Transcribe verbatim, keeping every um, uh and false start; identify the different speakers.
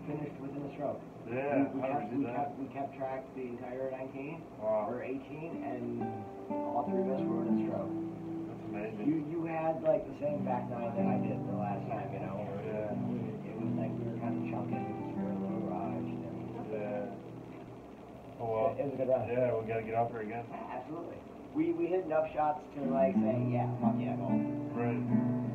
Speaker 1: finished within a stroke.
Speaker 2: Yeah,
Speaker 1: we, we,
Speaker 2: how
Speaker 1: kept,
Speaker 2: did we
Speaker 1: we
Speaker 2: do
Speaker 1: kept
Speaker 2: that?
Speaker 1: we kept track the entire nineteen
Speaker 2: Wow.
Speaker 1: or eighteen, and all three of us were in a stroke.
Speaker 2: That's amazing.
Speaker 1: You you had like the same back nine that I did the last time, you know.
Speaker 2: Yeah.
Speaker 1: It was like we were kind of chunking because we were a little rushed. And
Speaker 2: Yeah. Oh well.
Speaker 1: It, it was a good run.
Speaker 2: Yeah, we gotta get out there again.
Speaker 1: Yeah, absolutely. We we hit enough shots to like say, yeah, fuck yeah, go.
Speaker 2: Right.